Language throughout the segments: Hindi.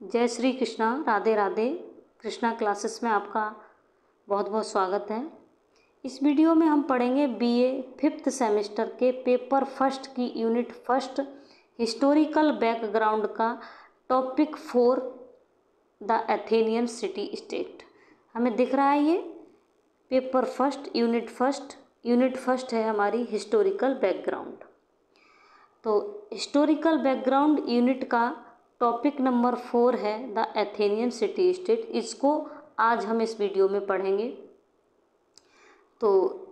जय श्री कृष्णा, राधे राधे। कृष्णा क्लासेस में आपका बहुत बहुत स्वागत है। इस वीडियो में हम पढ़ेंगे बीए 5th सेमेस्टर के पेपर फर्स्ट की यूनिट फर्स्ट हिस्टोरिकल बैकग्राउंड का topic 4 the Athenian city state. हमें दिख रहा है ये पेपर फर्स्ट यूनिट फर्स्ट है हमारी हिस्टोरिकल बैकग्राउंड। तो हिस्टोरिकल बैकग्राउंड यूनिट का टॉपिक नंबर 4 है द एथेनियन सिटी स्टेट। इसको आज हम इस वीडियो में पढ़ेंगे। तो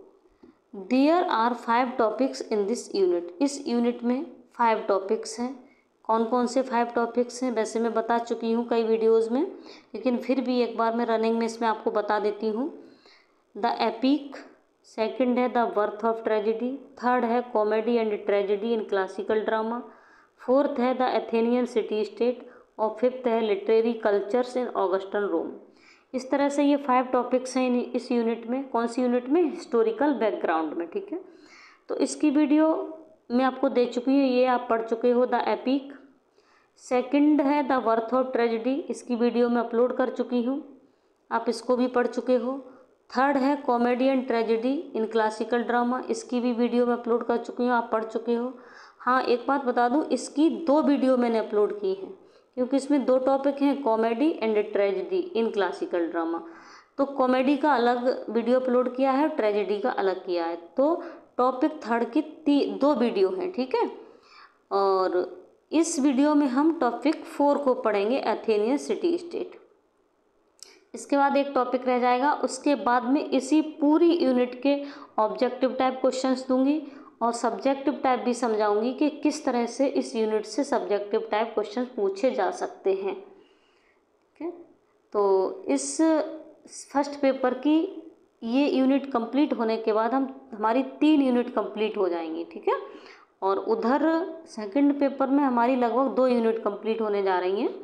there are 5 topics in this unit. इस यूनिट में 5 टॉपिक्स हैं। कौन कौन से 5 टॉपिक्स हैं वैसे मैं बता चुकी हूँ कई वीडियोस में, लेकिन फिर भी एक बार मैं रनिंग में इसमें आपको बता देती हूँ। द एपिक, सेकंड है the birth of tragedy, third है comedy and tragedy in classical drama, fourth है द एथेनियन सिटी स्टेट और फिफ्थ है literary cultures in Augustan Rome. इस तरह से ये 5 टॉपिक्स हैं इस यूनिट में। कौन सी यूनिट में? हिस्टोरिकल बैकग्राउंड में। ठीक है, तो इसकी वीडियो मैं आपको दे चुकी हूँ, ये आप पढ़ चुके हो। द एपिक, सेकंड है द बर्थ ऑफ ट्रेजेडी, इसकी वीडियो मैं अपलोड कर चुकी हूँ, आप इसको भी पढ़ चुके हो। थर्ड है comedy and tragedy in classical drama, इसकी भी वीडियो मैं अपलोड कर चुकी हूँ, आप पढ़ चुके हो। हाँ, एक बात बता दूँ, इसकी 2 वीडियो मैंने अपलोड की हैं क्योंकि इसमें 2 टॉपिक हैं, comedy and tragedy in classical drama. तो कॉमेडी का अलग वीडियो अपलोड किया है, ट्रेजेडी का अलग किया है। तो टॉपिक थर्ड की 2 वीडियो हैं। ठीक है, और इस वीडियो में हम टॉपिक 4 को पढ़ेंगे, एथेनियन सिटी स्टेट। इसके बाद एक टॉपिक रह जाएगा, उसके बाद में इसी पूरी यूनिट के ऑब्जेक्टिव टाइप क्वेश्चंस दूंगी और सब्जेक्टिव टाइप भी समझाऊंगी कि किस तरह से इस यूनिट से सब्जेक्टिव टाइप क्वेश्चन पूछे जा सकते हैं। ठीक है, तो इस फर्स्ट पेपर की ये यूनिट कंप्लीट होने के बाद हमारी 3 यूनिट कंप्लीट हो जाएंगी। ठीक है, और उधर सेकंड पेपर में हमारी लगभग 2 यूनिट कंप्लीट होने जा रही हैं।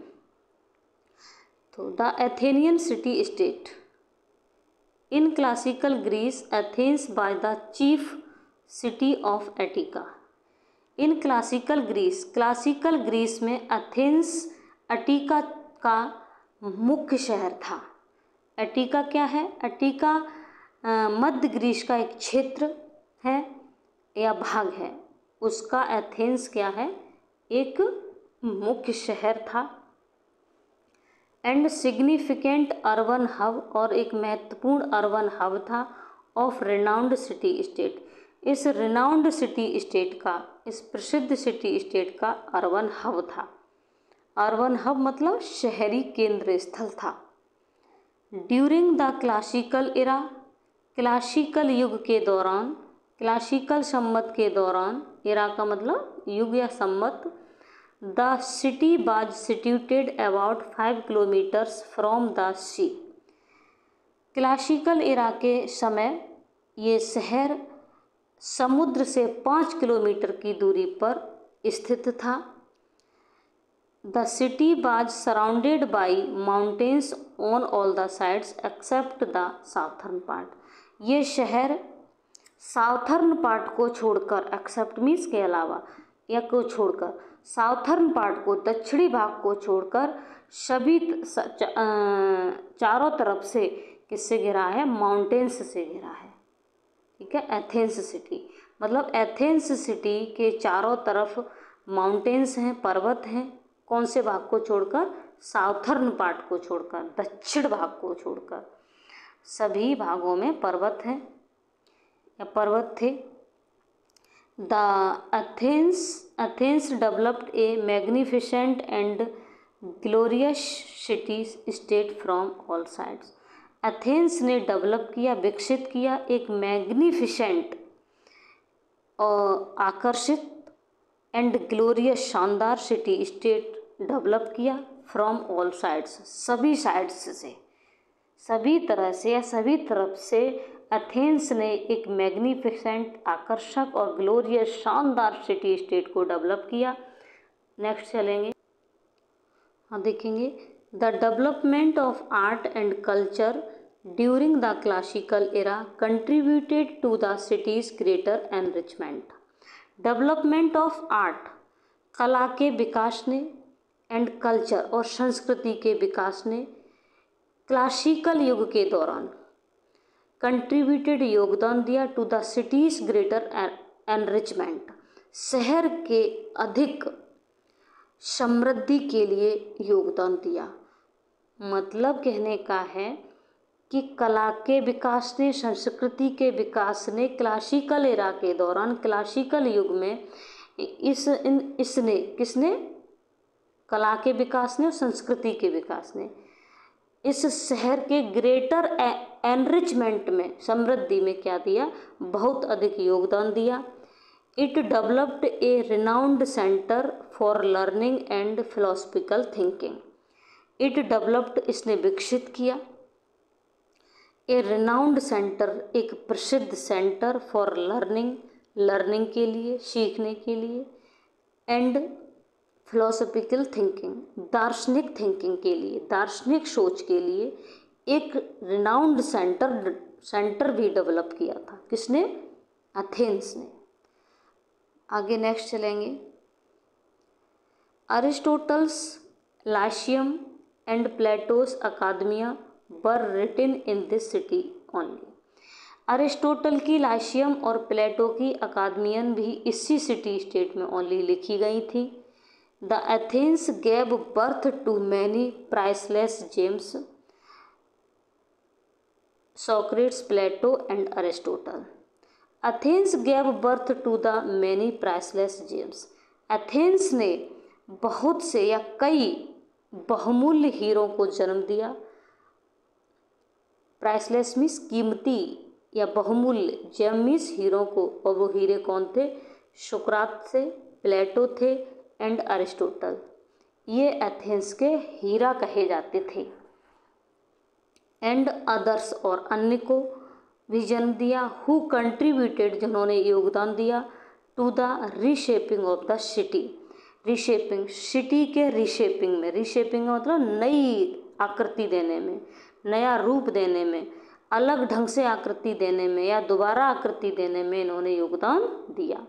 तो the Athenian city state in classical Greece, Athens by the chief city of Attica. In classical Greece में एथेंस एटिका का मुख्य शहर था। एटिका क्या है? एटिका मध्य ग्रीस का एक क्षेत्र है या भाग है, उसका एथेंस क्या है? एक मुख्य शहर था। एंड सिग्निफिकेंट अर्बन हब, और एक महत्वपूर्ण अर्बन हब था ऑफ रिनाउंड सिटी स्टेट। इस रिनाउंड सिटी स्टेट का, इस प्रसिद्ध सिटी स्टेट का अर्बन हब था। अर्बन हब मतलब शहरी केंद्र स्थल था। During the classical era, classical युग के दौरान, क्लासिकल संवत के दौरान, एरा का मतलब युग या संवत, the city was situated about 5 kilometres from the sea. Classical era के समय ये शहर समुद्र से 5 किलोमीटर की दूरी पर स्थित था। The city was surrounded by mountains on all the sides except the southern part. ये शहर साउथर्न पार्ट को छोड़कर, एक्सेप्ट मीन्स के अलावा या को छोड़कर, साउथर्न पार्ट को, दक्षिणी भाग को छोड़कर सभी चारों तरफ से किससे घिरा है? माउंटेन्स से घिरा है। ठीक है, एथेंस सिटी मतलब एथेंस सिटी के चारों तरफ माउंटेन्स हैं, पर्वत हैं। कौन से भाग को छोड़कर? साउथर्न पार्ट को छोड़कर, दक्षिण भाग को छोड़कर सभी भागों में पर्वत हैं या पर्वत थे। The Athens developed a magnificent and glorious city state from all sides. Athens ने डेवलप किया, विकसित किया एक मैग्निफिसेंट और आकर्षित एंड ग्लोरियस शानदार सिटी स्टेट डेवलप किया फ्रॉम ऑल साइड्स, सभी साइड्स से, सभी तरह से या सभी तरफ से एथेंस ने एक मैग्निफिसेंट, आकर्षक और ग्लोरियस शानदार सिटी स्टेट को डेवलप किया। नेक्स्ट चलेंगे, हाँ देखेंगे, the development of art and culture during the classical era contributed to the city's greater enrichment. Development of art, कला के विकास ने, एंड कल्चर और संस्कृति के विकास ने क्लासिकल युग के दौरान कंट्रीब्यूटेड योगदान दिया to the city's greater enrichment, शहर के अधिक समृद्धि के लिए योगदान दिया। मतलब कहने का है कि कला के विकास ने, संस्कृति के विकास ने क्लासिकल एरा के दौरान, क्लासिकल युग में इसने किसने, कला के विकास ने और संस्कृति के विकास ने इस शहर के ग्रेटर एनरिचमेंट में, समृद्धि में क्या दिया, बहुत अधिक योगदान दिया। It developed a renowned centre for learning and philosophical thinking. It developed, इसने विकसित किया, ए रिनाउंड सेंटर, एक प्रसिद्ध सेंटर फॉर लर्निंग, लर्निंग के लिए, सीखने के लिए, एंड फिलोसफिकल थिंकिंग, दार्शनिक थिंकिंग के लिए, दार्शनिक सोच के लिए एक रिनाउंड सेंटर भी डेवलप किया था। किसने? एथेंस ने। आगे नेक्स्ट चलेंगे। Aristotle's Lyceum and Plato's Academia were written in this city only. Aristotle की लाइसियम और प्लेटो की अकादमियन भी इसी सिटी स्टेट में ओनली लिखी गई थी। The Athens gave birth to many priceless gems, Socrates, Plato and Aristotle. Athens gave birth to the many priceless gems. Athens ने बहुत से या कई बहुमूल्य हीरों को जन्म दिया। प्राइसलेस मीन्स कीमती या बहुमूल्य, जेम मीन्स हीरों को, और वो हीरे कौन थे? सुकरात थे, प्लेटो थे एंड अरिस्टोटल। ये एथेंस के हीरा कहे जाते थे। एंड अदर्स, और अन्य को भी जन्म दिया। हु कंट्रीब्यूटेड, जिन्होंने योगदान दिया, to the reshaping of the city. Reshaping, city के रीशेपिंग में, रीशेपिंग मतलब नई आकृति देने में, नया रूप देने में, अलग ढंग से आकृति देने में या दोबारा आकृति देने में इन्होंने योगदान दिया।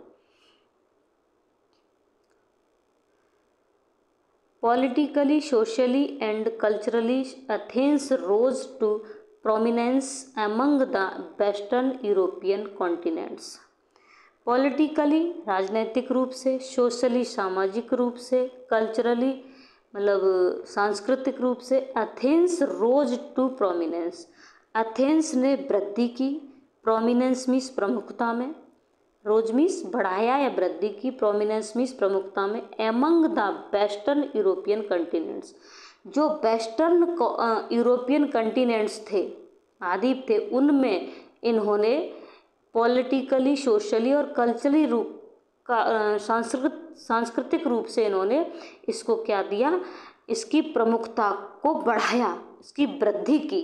Politically, socially and culturally Athens rose to prominence among the western European continents. Politically, राजनैतिक रूप से, सोशली, सामाजिक रूप से, कल्चरली मतलब सांस्कृतिक रूप से, Athens rose to prominence, Athens ने वृद्धि की। प्रोमिनेंस मीन्स प्रमुखता में, रोज मीन्स बढ़ाया या वृद्धि की, प्रोमिनेंस मीन्स प्रमुखता में, among the western European continents, जो वेस्टर्न यूरोपियन कंटिनेंट्स थे, महाद्वीप थे, उनमें इन्होंने पॉलिटिकली, सोशली और कल्चरली रूप का, सांस्कृतिक रूप से इन्होंने इसको क्या दिया, इसकी प्रमुखता को बढ़ाया, इसकी वृद्धि की।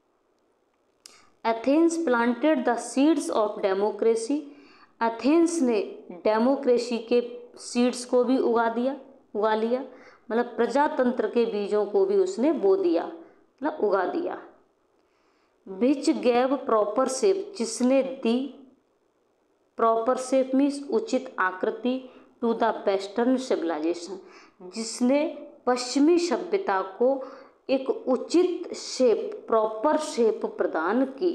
Athens planted the seeds of democracy. Athens ने डेमोक्रेसी के सीड्स को भी उगा लिया, मतलब प्रजातंत्र के बीजों को भी उसने बो दिया, मतलब उगा दिया। विच गैव प्रॉपर शेप, जिसने दी, प्रॉपर शेप मीन्स उचित आकृति, टू द वेस्टर्न सिविलाइजेशन, जिसने पश्चिमी सभ्यता को एक उचित शेप, प्रॉपर शेप प्रदान की।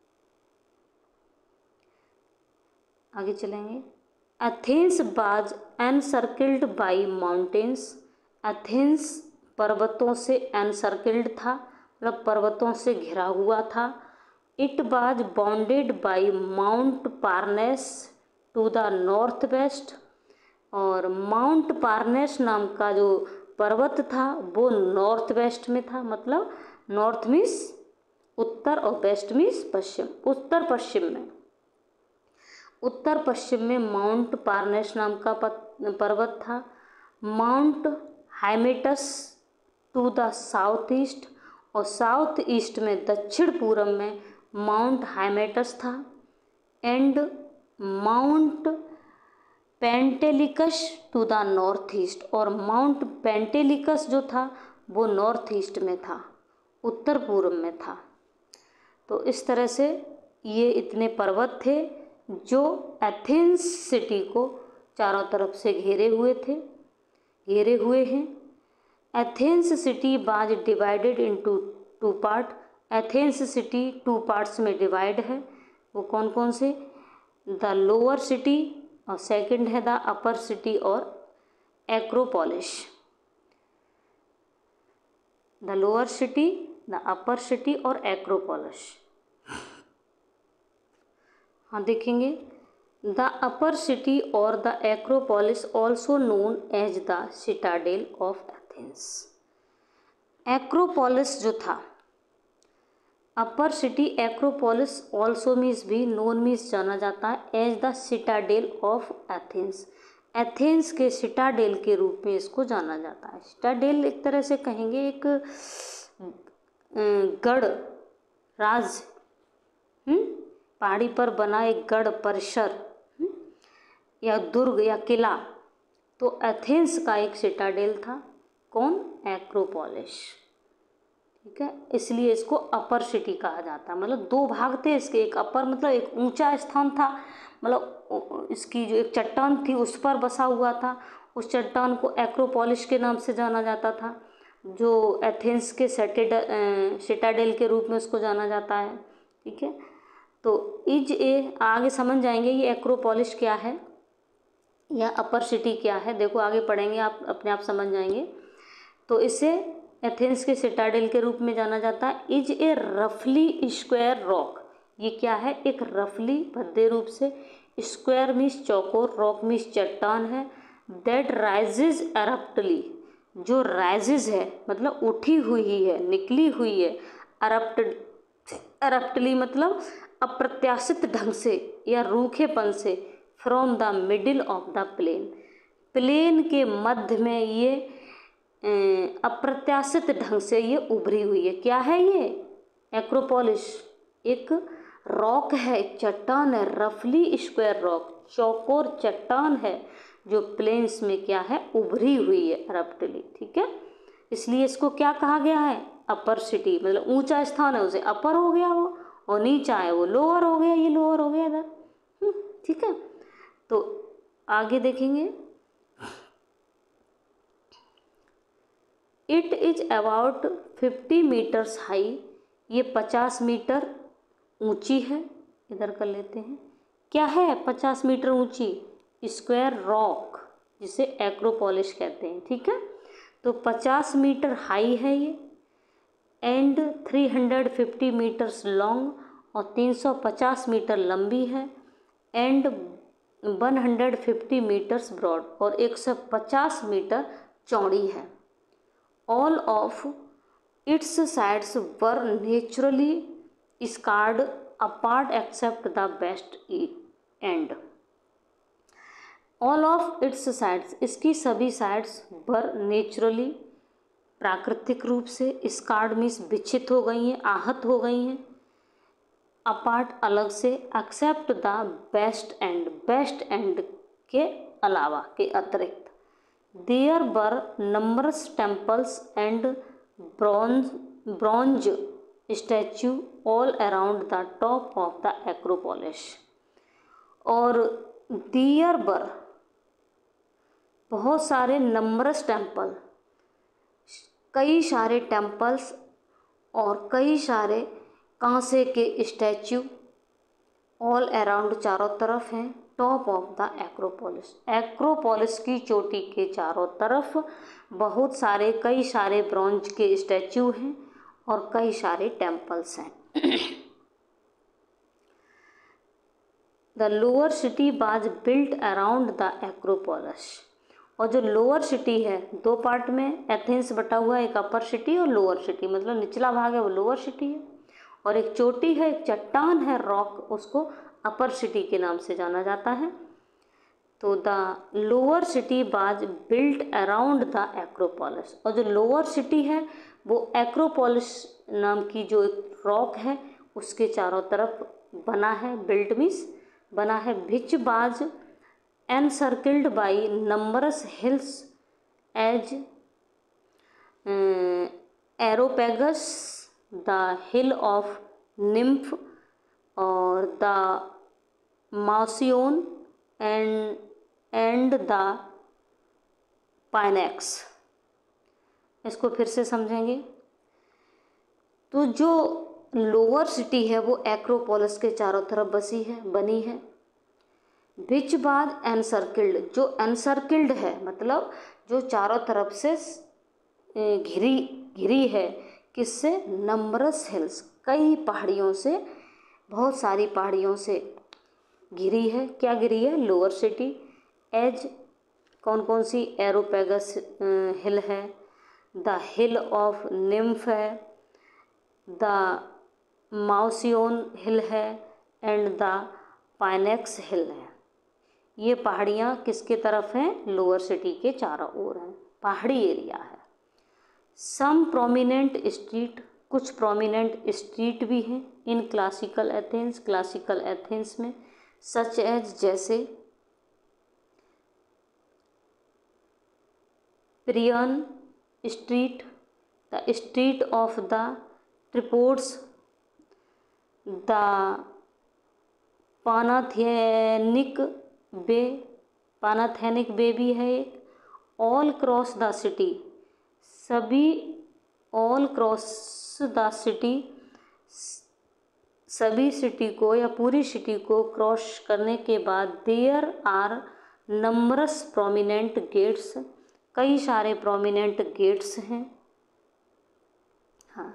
आगे चलेंगे। एथेंस बाज एनसर्किल्ड बाई माउंटेन्स। एथेंस पर्वतों से एनसर्किल्ड था, मतलब पर्वतों से घिरा हुआ था। It was bounded by Mount Parnes to the north west, और माउंट पार्नेस नाम का जो पर्वत था वो नॉर्थ वेस्ट में था, मतलब नॉर्थ मीन्स उत्तर और वेस्ट मीन्स पश्चिम, उत्तर पश्चिम में। उत्तर पश्चिम में माउंट पार्नेस नाम का पर्वत था। Mount Hymettus to the south east, और साउथ ईस्ट में, दक्षिण पूर्व में माउंट हाइमेटस था। And Mount Pentelicus to the north east, और माउंट पेंटेलिकस जो था वो नॉर्थ ईस्ट में था, उत्तर पूर्व में था। तो इस तरह से ये इतने पर्वत थे जो एथेंस सिटी को चारों तरफ से घेरे हुए हैं। Athens city was divided into two part. Athens city two parts में डिवाइड है, वो कौन कौन से? द लोअर सिटी और सेकंड है द अपर सिटी और Acropolis. The lower city, the upper city और एक्रोपोलिस। हाँ देखेंगे, द अपर सिटी और the Acropolis also known as the citadel of Athens. Acropolis जो था, upper city Acropolis also means भी, नोन मीन्स जाना जाता है as the citadel of Athens. Athens के सिटाडेल के रूप में इसको जाना जाता है। सिटाडेल एक तरह से कहेंगे एक गढ़, राज, पहाड़ी पर बना एक गढ़ परिसर या दुर्ग या किला। तो एथेंस का एक सिटाडेल था, कौन? एक्रोपोलिस। ठीक है, इसलिए इसको अपर सिटी कहा जाता है। मतलब दो भाग थे इसके, एक अपर मतलब एक ऊंचा स्थान था, मतलब इसकी जो एक चट्टान थी उस पर बसा हुआ था, उस चट्टान को एक्रोपोलिस के नाम से जाना जाता था, जो एथेंस के सिटाडेल के रूप में उसको जाना जाता है। ठीक है, तो इज ए, आगे समझ जाएंगे ये एक्रोपोलिस क्या है या अपर सिटी क्या है। देखो आगे पढ़ेंगे, आप अपने आप समझ जाएंगे। तो इसे एथेंस के सिटाडेल के रूप में जाना जाता है। इज ए रफली स्क्वायर रॉक, ये क्या है? एक रफली भद्दे रूप से, स्क्वायर मीन्स चौकोर, रॉक मीन्स चट्टान है, दैट राइजेज एरप्टली, जो राइजेज है मतलब उठी हुई है, निकली हुई है, एरप्टली मतलब अप्रत्याशित ढंग से या रूखेपन से, from the middle of the plain, plain के मध्य में ये अप्रत्याशित ढंग से ये उभरी हुई है। क्या है ये? एक्रोपोलिस एक रॉक है, एक चट्टान है, रफली स्क्वायर रॉक, चौकोर चट्टान है जो प्लेन्स में क्या है? उभरी हुई है, एरप्टली। ठीक है, इसलिए इसको क्या कहा गया है? Upper city. मतलब ऊंचा स्थान है उसे अपर हो गया वो, और नीचा है वो लोअर हो गया, ये लोअर हो गया इधर। ठीक है, तो आगे देखेंगे। It is about 50 metres high, ये 50 मीटर ऊंची है। इधर कर लेते हैं, क्या है 50 मीटर ऊंची? स्क्वायर रॉक, जिसे एक्रोपोलिस कहते हैं। ठीक है, तो 50 मीटर हाई है ये, एंड 350 मीटर्स लॉन्ग, और 350 मीटर लंबी है, एंड 150 मीटर्स ब्रॉड, और 150 मीटर चौड़ी है। All of its sides were naturally scarred apart except the west end. All of its sides, इसकी सभी साइड्स वर नेचुरली प्राकृतिक रूप से, स्कार्ड मीन्स विक्षित हो गई हैं, आहत हो गई हैं, अपार्ट अलग से, except the west end, west end के अलावा, के अतिरिक्त। There were numbers temples and bronze statue all around the top of the Acropolis. और देयर वर बहुत सारे नंबरस टेम्पल, कई सारे टेम्पल्स और कई सारे कांसे के स्टैच्यू, ऑल अराउंड चारों तरफ हैं, top of the Acropolis, Acropolis की चोटी के चारों तरफ बहुत सारे, कई सारे ब्रॉन्ज के स्टैच्यू हैं और कई सारे टेम्पल्स हैं। The lower city was built around the Acropolis. और जो लोअर सिटी है, दो पार्ट में एथेंस बटा हुआ है, एक अपर सिटी और लोअर सिटी, मतलब निचला भाग है वो लोअर सिटी है, और एक चोटी है, एक चट्टान है, रॉक, उसको अपर सिटी के नाम से जाना जाता है। तो the lower city was built around the Acropolis, और जो लोअर सिटी है वो एक्रोपोलिस नाम की जो एक रॉक है उसके चारों तरफ बना है, बिल्ट मीन्स बना है, which was encircled by numbers hills as Areopagus, the hill of nymph और the Mouseion and the Pnyx. इसको फिर से समझेंगे। तो जो लोअर सिटी है वो एक्रोपोलिस के चारों तरफ बनी है। विच बाद एनसर्किल्ड, जो एनसर्किल्ड है मतलब जो चारों तरफ से घिरी है, किससे? नंबरस हिल्स, कई पहाड़ियों से, बहुत सारी पहाड़ियों से घिरी है। क्या घिरी है? Lower city. एज कौन कौन सी? एरोपेगस हिल है, द हिल ऑफ निम्फ है, द माउसियोन हिल है एंड द पाइनेक्स हिल है। ये पहाड़ियाँ किसके तरफ हैं? लोअर सिटी के चारों ओर हैं, पहाड़ी एरिया है। सम प्रोमिनेंट स्ट्रीट, कुछ प्रोमिनेंट स्ट्रीट भी हैं in classical Athens, classical Athens में, सच एज जैसे प्रियन street, the street of the tripods, the Panathenaic way, Panathenaic way भी है एक, ऑल क्रॉस द सिटी, सभी, ऑल क्रॉस द सिटी, सभी सिटी को या पूरी सिटी को क्रॉस करने के बाद there are numbers prominent gates, कई सारे प्रोमिनेंट गेट्स हैं। हाँ,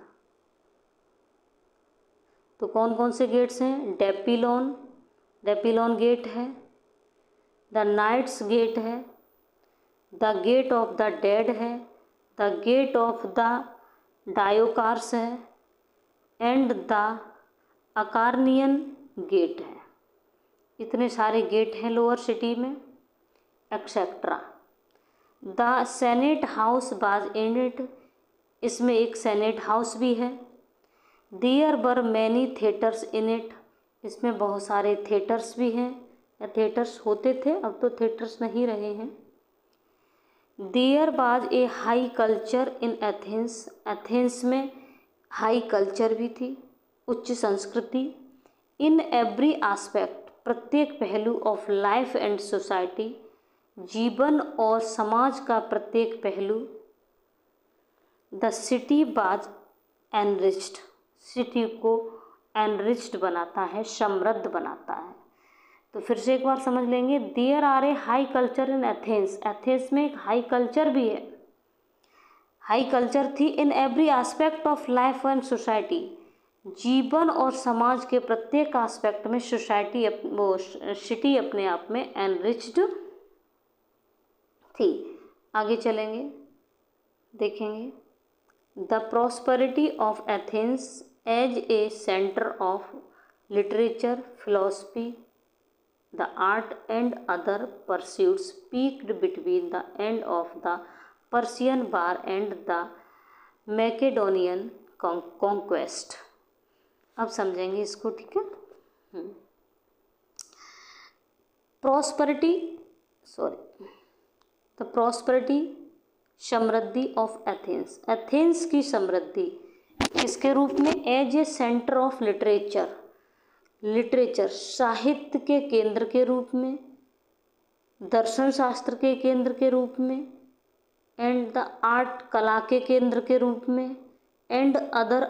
तो कौन कौन से गेट्स हैं? डेपिलोन गेट है, द नाइट्स गेट है, the gate of the dead है, the gate of the Diochares है एंड द अकार्नियन गेट है। इतने सारे गेट हैं लोअर सिटी में, etcetera. The senate house was in it, इसमें एक सेनेट हाउस भी है। There were many theatres in it, इसमें बहुत सारे थिएटर्स भी हैं, या थिएटर्स होते थे, अब तो थिएटर्स नहीं रहे हैं। There was a high culture in Athens, Athens में हाई कल्चर भी थी, उच्च संस्कृति। इन एवरी आस्पेक्ट, प्रत्येक पहलू ऑफ लाइफ एंड सोसाइटी, जीवन और समाज का प्रत्येक पहलू। The city was enriched, city को एनरिच्ड बनाता है, समृद्ध बनाता है। तो फिर से एक बार समझ लेंगे, there are a high culture in Athens, Athens में एक हाई कल्चर भी है, हाई कल्चर थी। In every aspect of life and society, जीवन और समाज के प्रत्येक एस्पेक्ट में सोसाइटी, वो सिटी अपने आप में एनरिच्ड थी। आगे चलेंगे, देखेंगे। The prosperity of Athens as a centre of literature, philosophy, the art and other pursuits peaked between the end of the Persian war and the Macedonian conquest. अब समझेंगे इसको, ठीक है। द प्रॉस्पेरिटी, समृद्धि ऑफ एथेंस, एथेंस की समृद्धि किसके रूप में? As a centre of literature, literature साहित्य के केंद्र के रूप में, दर्शन शास्त्र के केंद्र के रूप में, एंड द आर्ट कला के केंद्र के रूप में, एंड अदर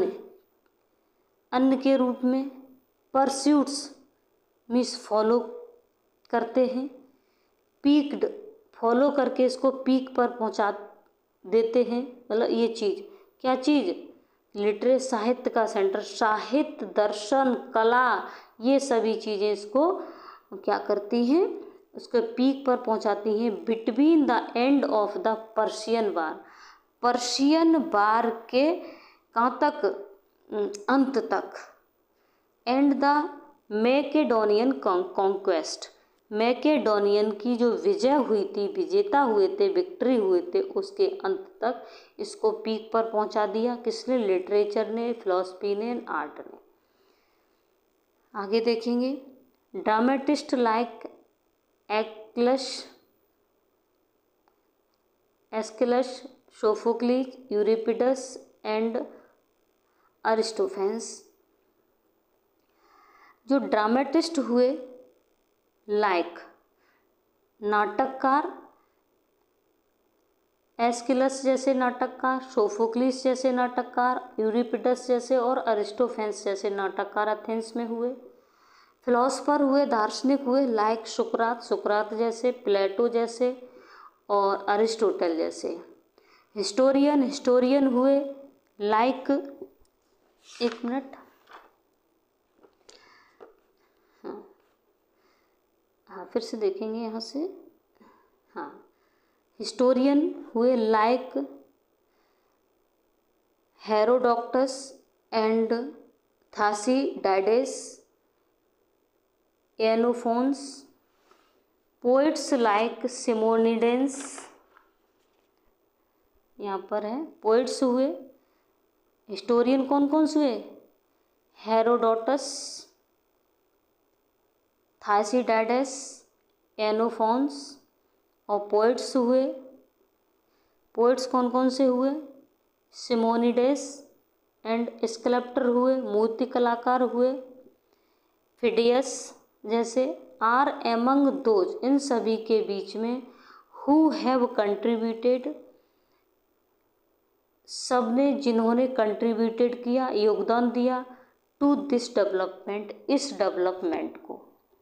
अन्य के रूप में, परस्यूट्स मीन्स फॉलो करते हैं, पीक्ड फॉलो करके इसको पीक पर पहुंचा देते हैं, मतलब ये चीज़, क्या चीज़? लिटरेचर, साहित्य का सेंटर, साहित्य, दर्शन, कला, ये सभी चीज़ें इसको क्या करती हैं? उसको पीक पर पहुंचाती हैं। Between the end of the Persian war, Persian war के कहाँ तक? अंत तक। And the Macedonian conquest, Macedonian की जो विजय हुई थी, विजेता हुए थे, विक्ट्री हुए थे, उसके अंत तक इसको पीक पर पहुंचा दिया। किसने? लिटरेचर ने, फिलॉसफी ने, आर्ट ने। आगे देखेंगे। Dramatist like Aeschylus, Sophocles, Euripides and Aristophanes, जो ड्रामेटिस्ट हुए, लाइक नाटककार, एस्किलस जैसे नाटककार, सोफोक्लिस जैसे नाटककार, यूरिपिडस जैसे और अरिस्टोफेंस जैसे नाटककार एथेंस में हुए। फिलोसफर हुए, दार्शनिक हुए, लाइक सुकरात जैसे, प्लेटो जैसे और अरिस्टोटल जैसे। हिस्टोरियन हुए, लाइक, एक मिनट, हाँ फिर से देखेंगे यहाँ से। हाँ, हिस्टोरियन हुए लाइक हेरोडोटस एंड थासीडाइडेस, एनोफोन्स। पोइट्स लाइक सिमोनिडेंस, यहाँ पर है पोइट्स हुए। हिस्टोरियन कौन कौन से हुए? हेरोडोटस, थासीडाइडेस, एनोफोन्स। और पोइट्स हुए, पोइट्स कौन कौन से हुए? सिमोनिडेस एंड स्कल्प्टर हुए, मूर्ति कलाकार हुए। फिडियस जैसे। आर एमंग दोज, इन सभी के बीच में, हु हैव कंट्रीब्यूटेड, सब ने जिन्होंने कंट्रीब्यूटेड किया, योगदान दिया, टू दिस डेवलपमेंट, इस डेवलपमेंट को।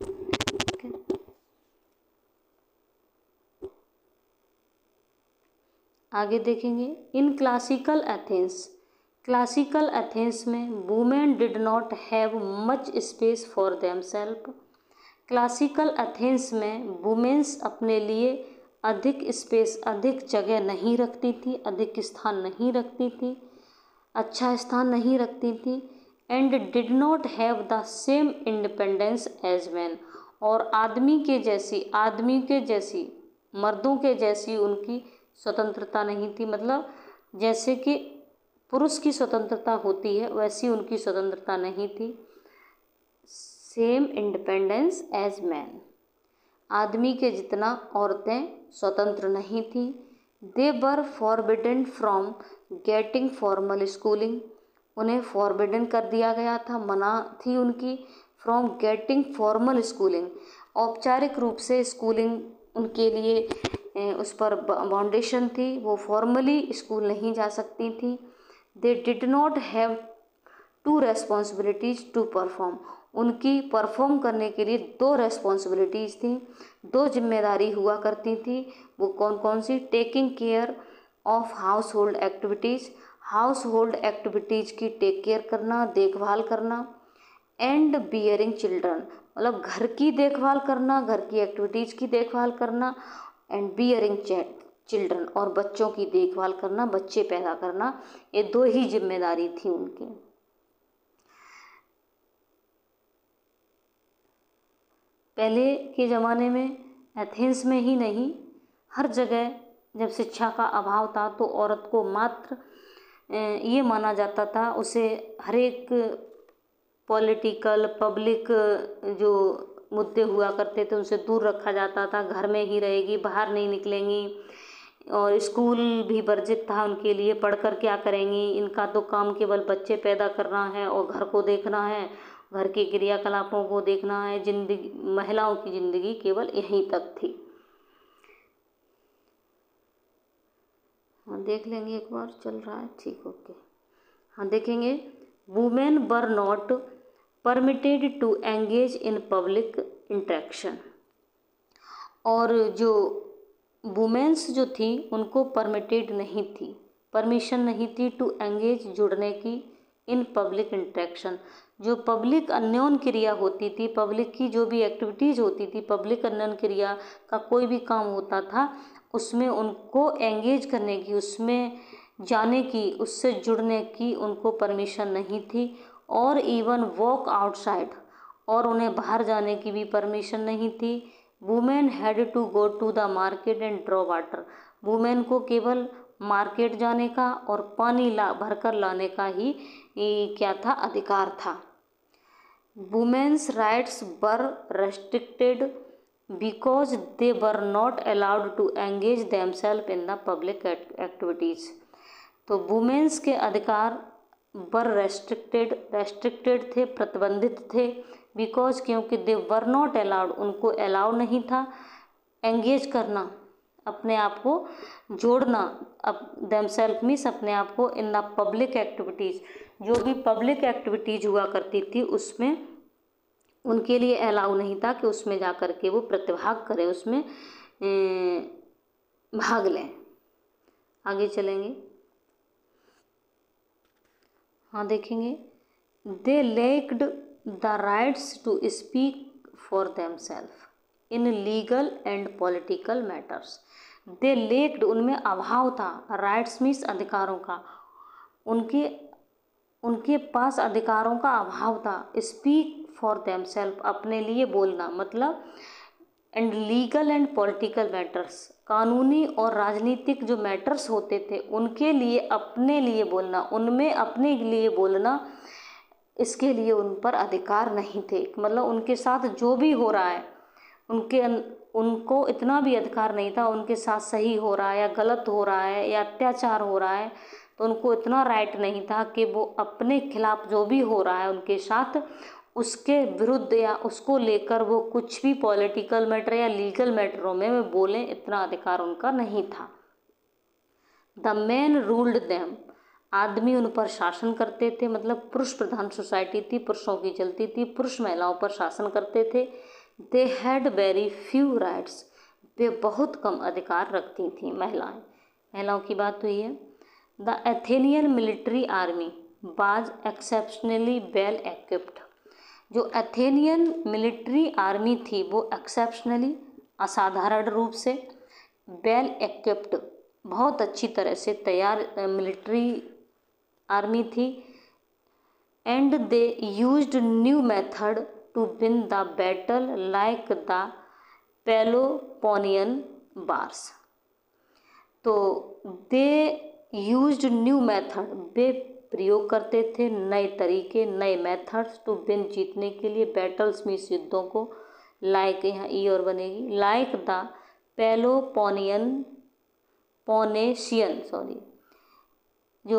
आगे देखेंगे। In classical Athens, classical Athens में women did not have much space for themselves. Classical Athens में वुमेन्स अपने लिए अधिक स्पेस, अधिक जगह नहीं रखती थी, अधिक स्थान नहीं रखती थी, अच्छा स्थान नहीं रखती थी। And did not have the same independence as man, और आदमी के जैसी मर्दों के जैसी उनकी स्वतंत्रता नहीं थी। मतलब जैसे कि पुरुष की स्वतंत्रता होती है वैसी उनकी स्वतंत्रता नहीं थी। सेम इंडिपेंडेंस एज मैन, आदमी के जितना औरतें स्वतंत्र नहीं थी। They were forbidden from getting formal schooling, उन्हें फॉरबिडन कर दिया गया था, मना थी उनकी, फ्रॉम गेटिंग फॉर्मल स्कूलिंग, औपचारिक रूप से स्कूलिंग उनके लिए उस पर बाउंडेशन थी, वो फॉर्मली स्कूल नहीं जा सकती थी। They did not have to responsibilities to perform, उनकी परफॉर्म करने के लिए दो रेस्पॉन्सिबिलिटीज़ थी, दो जिम्मेदारी हुआ करती थी। वो कौन कौन सी? Taking care of household activities, household activities की टेक केयर करना, देखभाल करना। एंड बियरिंग चिल्ड्रन, मतलब घर की देखभाल करना, घर की एक्टिविटीज़ की देखभाल करना। एंड बियरिंग चिल्ड्रन, और बच्चों की देखभाल करना, बच्चे पैदा करना, ये दो ही जिम्मेदारी थी उनकी। पहले के ज़माने में एथेंस में ही नहीं, हर जगह जब शिक्षा का अभाव था तो औरत को मात्र ये माना जाता था, उसे हर एक पॉलिटिकल पब्लिक जो मुद्दे हुआ करते थे उनसे दूर रखा जाता था। घर में ही रहेगी, बाहर नहीं निकलेंगी, और स्कूल भी वर्जित था उनके लिए। पढ़कर क्या करेंगी, इनका तो काम केवल बच्चे पैदा करना है और घर को देखना है, घर के क्रियाकलापों को देखना है। जिंदगी, महिलाओं की ज़िंदगी केवल यहीं तक थी। हाँ देख लेंगे एक बार, चल रहा है ठीक, ओके। हाँ देखेंगे। Women were not permitted to engage in public interaction, और जो वुमेन्स जो थी उनको परमिटेड नहीं थी, परमिशन नहीं थी टू एंगेज, जुड़ने की, इन पब्लिक इंटरेक्शन, जो पब्लिक अन्योन क्रिया होती थी, पब्लिक की जो भी एक्टिविटीज़ होती थी, पब्लिक अन्योन क्रिया का कोई भी काम होता था उसमें उनको एंगेज करने की, उसमें जाने की, उससे जुड़ने की उनको परमिशन नहीं थी। और इवन वॉक आउटसाइड, और उन्हें बाहर जाने की भी परमिशन नहीं थी। Women had to go to the market and draw water, women को केवल मार्केट जाने का और पानी भरकर लाने का ही क्या था, अधिकार था। Womens rights were restricted because they were not allowed to engage themselves in the public activities. तो वुमेन्स के अधिकार वर रेस्ट्रिक्टेड थे, प्रतिबंधित थे। बिकॉज, क्योंकि दे वर नॉट अलाउड, उनको अलाउ नहीं था एंगेज करना, अपने आप को जोड़ना, अब देमसेल्फ मीन्स अपने आप को इन द पब्लिक एक्टिविटीज़, जो भी पब्लिक एक्टिविटीज़ हुआ करती थी उसमें उनके लिए अलाउ नहीं था कि उसमें जा कर के वो प्रतिभाग करें, उसमें भाग लें। आगे चलेंगे, हाँ देखेंगे, they lacked the rights to speak for themselves in legal and political matters. They lacked, उनमें अभाव था, राइट्स मीन्स अधिकारों का, उनके पास अधिकारों का अभाव था। स्पीक फॉर देमसेल्फ, अपने लिए बोलना, मतलब and legal and political matters, कानूनी और राजनीतिक जो मैटर्स होते थे उनके लिए अपने लिए बोलना, उनमें अपने लिए बोलना, इसके लिए उन पर अधिकार नहीं थे। मतलब उनके साथ जो भी हो रहा है उनको इतना भी अधिकार नहीं था, उनके साथ सही हो रहा है या गलत हो रहा है या अत्याचार हो रहा है तो उनको इतना राइट नहीं था कि वो अपने खिलाफ जो भी हो रहा है उनके साथ उसके विरुद्ध या उसको लेकर वो कुछ भी पॉलिटिकल मैटर या लीगल मैटरों में वो बोलें, इतना अधिकार उनका नहीं था। द मैन रूल्ड देम, आदमी उन पर शासन करते थे, मतलब पुरुष प्रधान सोसाइटी थी, पुरुषों की चलती थी, पुरुष महिलाओं पर शासन करते थे। They had very few rights, वे बहुत कम अधिकार रखती थीं महिलाओं की बात हुई है। The Athenian military army was exceptionally well equipped, जो एथेनियन मिलिट्री आर्मी थी वो एक्सेप्शनली, असाधारण रूप से, वेल इक्विप्ड, बहुत अच्छी तरह से तैयार मिलिट्री आर्मी थी। And they used new method to win the battle like the Peloponnesian wars. तो दे यूज्ड न्यू मेथड, वे प्रयोग करते थे नए तरीके, नए मेथड्स टू विन, जीतने के लिए, बैटल्स में, युद्धों को, लाइक, यहाँ ई और बनेगी, लाइक द जो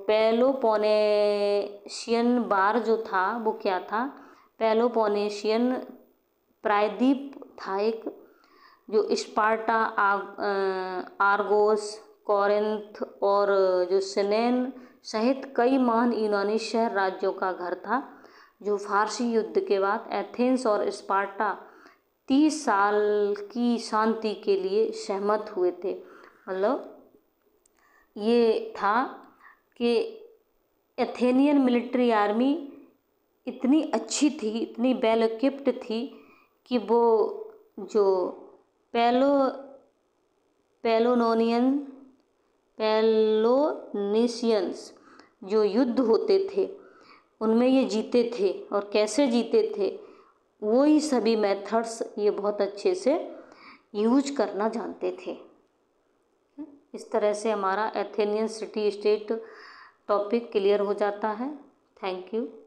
पेलोपोनेशियन वार जो था वो क्या था, पेलोपोनेशियन प्रायद्वीप था एक, जो स्पार्टा, आर्गोस, कोरिन्थ और जो सिनेन सहित कई महान यूनानी शहर राज्यों का घर था, जो फारसी युद्ध के बाद एथेंस और स्पार्टा 30 साल की शांति के लिए सहमत हुए थे। मतलब ये था कि एथेनियन मिलिट्री आर्मी इतनी अच्छी थी, इतनी वेल इक्विप्ड थी कि वो जो पेलोनेशियंस जो युद्ध होते थे उनमें ये जीते थे, और कैसे जीते थे वही सभी मेथड्स ये बहुत अच्छे से यूज करना जानते थे। इस तरह से हमारा Athenian city state topic clear हो जाता है। Thank you.